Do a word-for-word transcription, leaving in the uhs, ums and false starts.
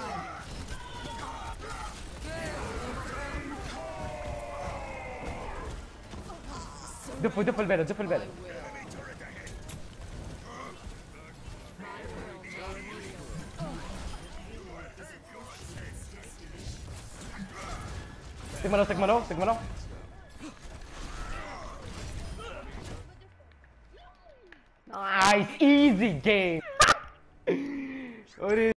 دفوا دفوا البلد دفوا البلد. Sigma low, Sigma low, Sigma low. Nice, easy game.